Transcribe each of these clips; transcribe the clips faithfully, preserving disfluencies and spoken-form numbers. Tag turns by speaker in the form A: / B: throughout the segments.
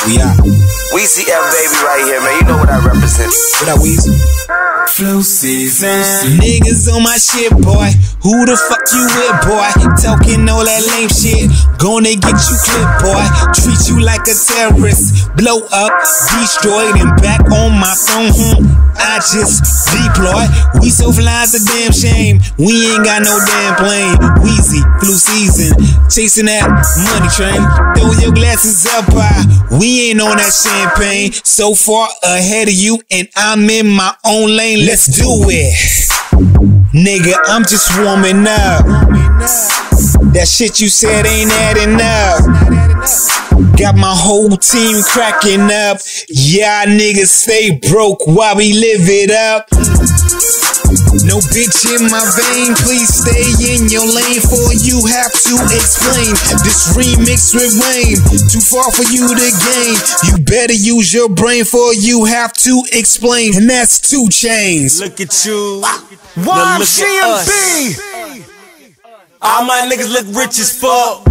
A: We out.
B: Weezy F baby right here, man. You know what I represent.
A: What up, Weezy?
C: Flu season.
A: Niggas on my shit, boy. Who the fuck you with, boy? Talking all that lame shit. Gonna get you clipped, boy. Treat you like a terrorist. Blow up, destroyed, and back on my phone. Hmm. I just deploy. We so fly, it's a damn shame. We ain't got no damn plane. Weezy, flu season. Chasing that money train. Throw your glasses up high. We ain't on that champagne. So far ahead of you, and I'm in my own lane. Let's do it. Nigga, I'm just warming up. That shit you said ain't adding up. Got my whole team cracking up. Yeah, niggas stay broke while we live it up. No bitch in my vein, please stay in your lane, for you have to explain this remix with Wayne. Too far for you to gain. You better use your brain, for you have to explain. And that's two chains.
C: Look at you.
D: Y M C M B.
C: All my niggas look rich as fuck.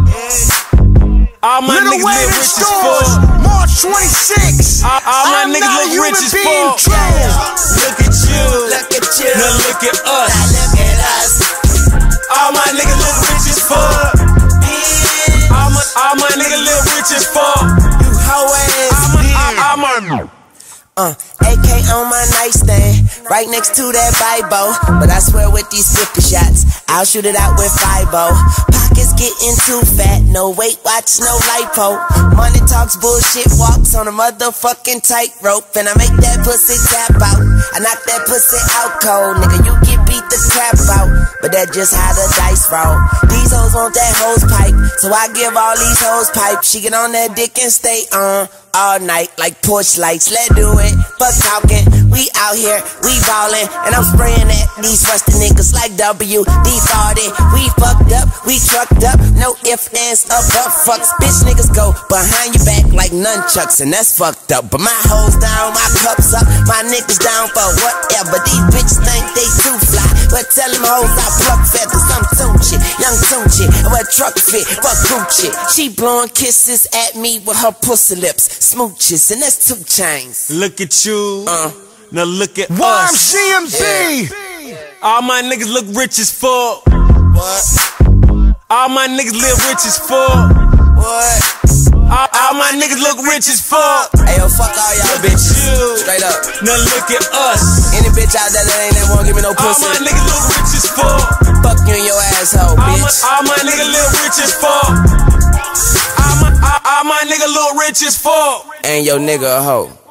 C: All my
D: Little
C: niggas
D: Wayne
C: look
D: in
C: rich as
D: stores,
C: fuck.
D: March twenty-sixth.
C: All, all my
D: I'm
C: niggas
D: not a
C: look
D: human
C: rich as
D: being
C: fuck.
D: trash.
C: Look at you.
B: Look at you.
C: Now look at us.
B: Look at us.
C: All my niggas look rich as fuck. All my, all my niggas look rich as fuck.
B: You hoe ass.
C: All my, all my
B: Uh, A K on my nightstand, right next to that Bible. But I swear with these fifty shots, I'll shoot it out with five-oh. Pockets getting too fat, no weight watch, no lipo. Money talks, bullshit walks on a motherfucking tightrope. And I make that pussy tap out, I knock that pussy out cold. Nigga, you get beat the crap out, but that just how the dice roll. These hoes want that hose pipe, so I give all these hoes pipe. She get on that dick and stay on all night like push lights. Let's do it, fuck talking. We out here, we ballin', and I'm spraying at these rusty niggas like W D forty. We fucked up, we trucked up, no ifs, ands, or but fucks. Bitch niggas go behind your back like nunchucks, and that's fucked up. But my hoes down, my cups up, my niggas down for whatever. These bitches think they too fly, but tell them hoes I pluck feathers. I'm Tunchi, young Tunchi, I wear truck fit, fuck Gucci. She blowing kisses at me with her pussy lips, smooches, and that's two chains.
C: Look at you. Uh, now look at
D: Y M
C: us.
D: C M B.
C: All my niggas look rich as fuck.
B: What?
C: All my niggas live rich as fuck.
B: What?
C: All, all my niggas look rich as fuck.
B: Hey yo, fuck all y'all
C: Look at
B: bitches.
C: you.
B: Straight up.
C: Now look at us.
B: Any bitch out there that ain't that won't give me no
C: All
B: pussy,
C: my niggas look rich as fuck.
B: fuck you and your asshole,
C: All my,
B: bitch.
C: all my niggas live rich as fuck. All my, all, all my niggas look rich as fuck.
B: And your nigga a hoe.